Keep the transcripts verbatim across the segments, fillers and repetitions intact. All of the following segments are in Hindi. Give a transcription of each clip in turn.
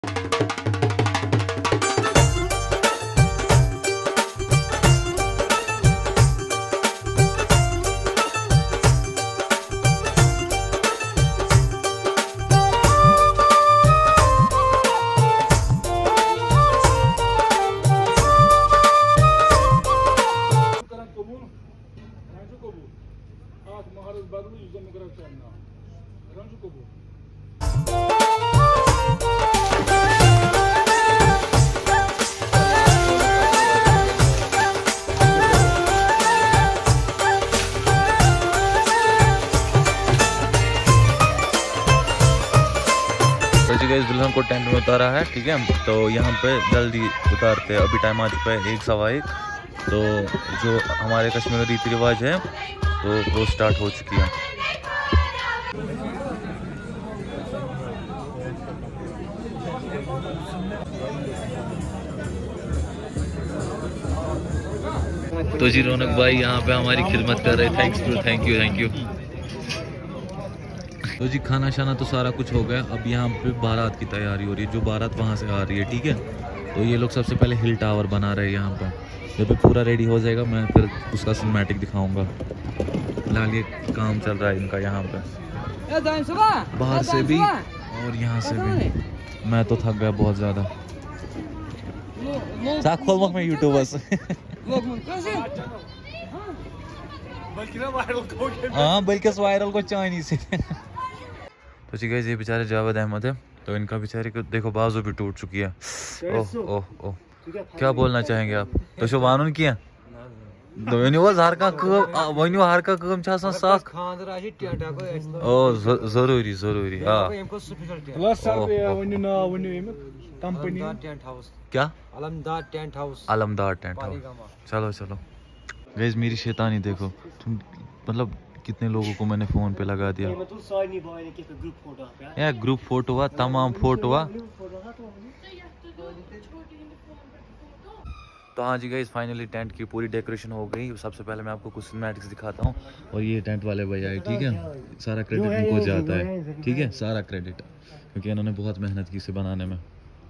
दुल्हन को टेंट में उतारा है, ठीक है। तो यहाँ पे जल्दी उतारते हैं, अभी टाइम आ चुका है एक सवा एक। तो जो हमारे कश्मीर रीति रिवाज है तो वो स्टार्ट हो चुकी है। तो जी रौनक भाई यहाँ पे हमारी खिदमत कर रहे, thanks to thank you thank you. तो जी खाना शाना तो सारा कुछ हो गया, अब यहाँ पे बारात की तैयारी हो रही है, जो बारात वहाँ से आ रही है, ठीक है। तो ये लोग सबसे पहले हिल टावर बना रहे हैं यहाँ पे। जब पूरा रेडी हो जाएगा मैं फिर उसका सिनेमैटिक दिखाऊंगा। फिलहाल ये काम चल रहा है इनका यहाँ पे, बाहर से भी और यहाँ से भी। मैं तो थक गया बहुत ज़्यादा। खोल में यूट्यूबर्स हाँ बल्कि वायरल को चाइनी से। तो ठीक है, ये बेचारे जावेद अहमद है, तो इनका बेचारे को देखो बाजू भी टूट चुकी है। ओह ओह ओह, क्या बोलना चाहेंगे आप? तो शो वानुन किया हर वो हर कम साख ओ जरूरी जरूरी हाँ क्या Alamdar tent house Alamdar tent house. चलो चलो गाइस, मेरी शैतानी देखो तुम, मतलब कितने लोगों को मैंने फोन पे लगा दिया। यार ग्रुप फोटो हुआ, तमाम फोटो हुआ। तो हाँ जी गाइस, फाइनली टेंट की पूरी डेकोरेशन हो गई। सबसे पहले मैं आपको कुछ सिनेमैटिक्स दिखाता हूँ। और ये टेंट वाले भैया है, ठीक है, सारा क्रेडिट इनको जाता है, ठीक है, सारा क्रेडिट, क्योंकि इन्होंने बहुत मेहनत की इसे बनाने में।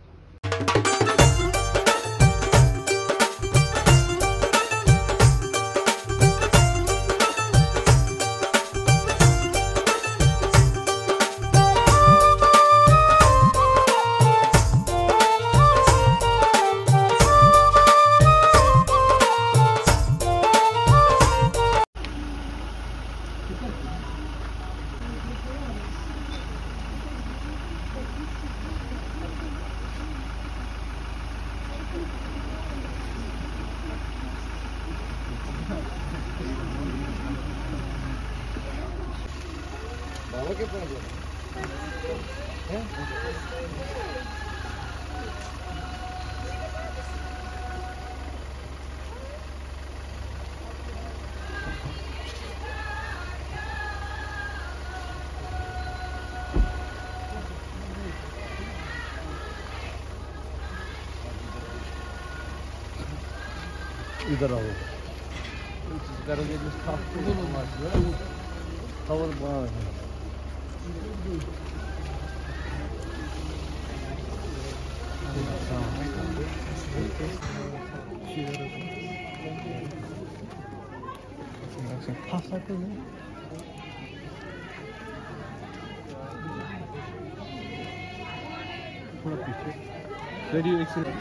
इधर आओ, करोगे खबर बाहर है। थोड़ा पीछे रेडियो एक से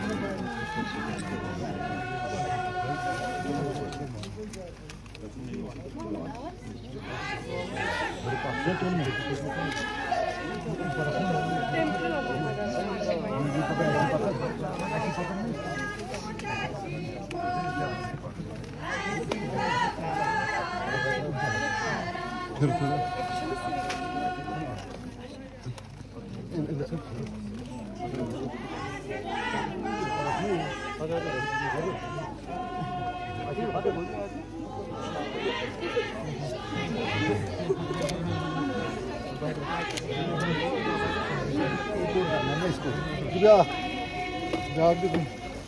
Ya, ya dedim.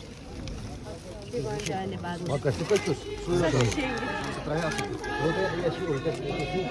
Makasih kaçıyoruz. Suya da. Straya atıyor. Orada yaşıyor, orada yaşıyor.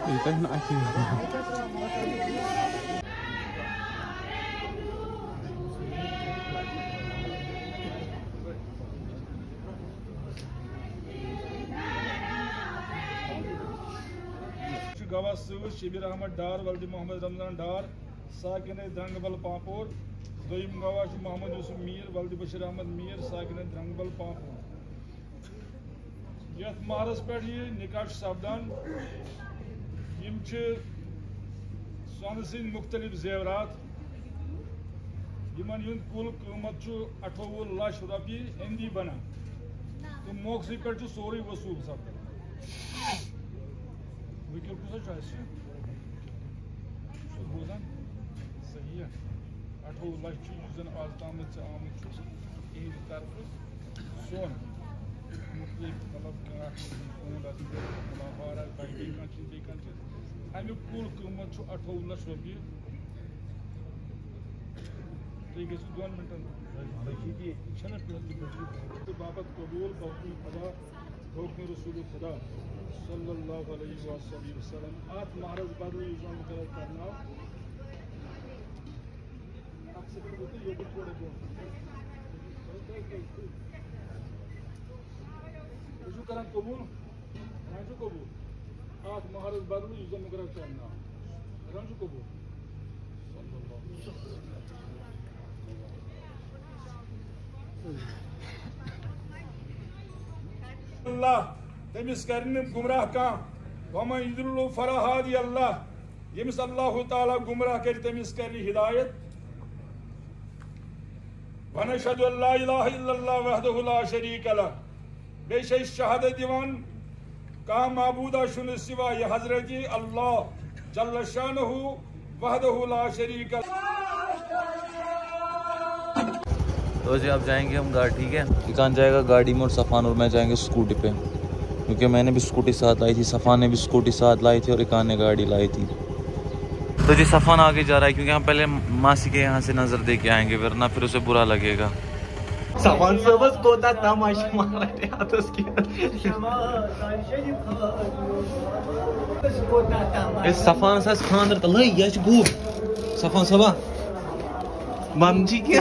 गवाह सूद शबीर अहमद डार वल्दी मोहम्मद रमजान डार साकिन द्रंगबल पापोर दोयम गवाह मोहम्मद यूसुफ मीर वल्दी बशीर अहमद मीर साकिन द्रंगबल पापोर यथ महरस पे निकाह सपदान यम सोन सद मुख्तलिफ जेवरात यमन युंद कुल कीमत अठोवु लक्ष रुपये हिंदी बना तो मोक्सी पे सोरे वसूल सपदान वकील कुछ बोजान सही है अठोवु लक्ष जन आज तम आमुत इहद तरफ सोन अमुक कुल कीमत अठोवु लक्ष रुपये तुम गो दोन मिनटन बाबत कबूल बहूल खुदा हुक्म रसूल खुदा सल्लल्लाहु अलैहि वसल्लम आत महरज बदल यूज़ करना अक्सर होते ये थोड़े बहुत करा कबूल राजू कबूल आत महरज बदल यूज़ करना राजू कबूल अल्लाह तमिस करने गुमराह का वमन युद्रिलु फला हादी अल्लाह यमिस अल्लाह ताला गुमराह कर तमिस कर हिदायत वनशहदु अल्ला इलाहा इल्लल्लाह वहदहु ला शरीक लह बेशक शहादत दिवान का माबूदा शुन सिवा ये हजरत अल्लाह जल्ल शानहु वहदहु ला शरीक लह। तो जी अब जाएंगे हम गाड़ी, ठीक है। इकान जाएगा गाड़ी में और सफ़ान और मैं जाएंगे स्कूटी पे, क्योंकि मैंने भी स्कूटी साथ लाई थी, सफ़ान ने भी स्कूटी साथ लाई थी और इकान ने गाड़ी लाई थी। तो जी सफ़ान आगे जा रहा है क्योंकि हम पहले मासी के यहाँ से नज़र दे के आएंगे, वरना फिर उसे बुरा लगेगा। सफ़ान सोबत कोता तमाशा मारते हाथ उसकी इस सफ़ान सास खानदर तले ये भूख सफ़ान सबा ममजी क्या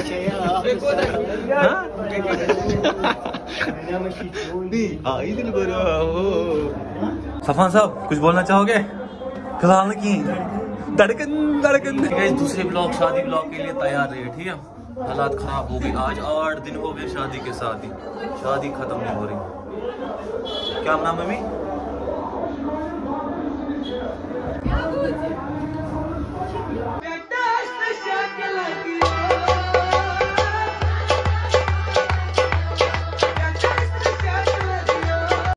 सफ़ान साहब कुछ बोलना चाहोगे? फिलहाल की धड़कन धड़कन दूसरे ब्लॉग शादी ब्लॉग के लिए तैयार रहिए, ठीक है। हालात खराब हो गई, आज आठ दिन हो गए शादी के साथ ही, शादी खत्म नहीं हो रही। क्या नाम है मम्मी?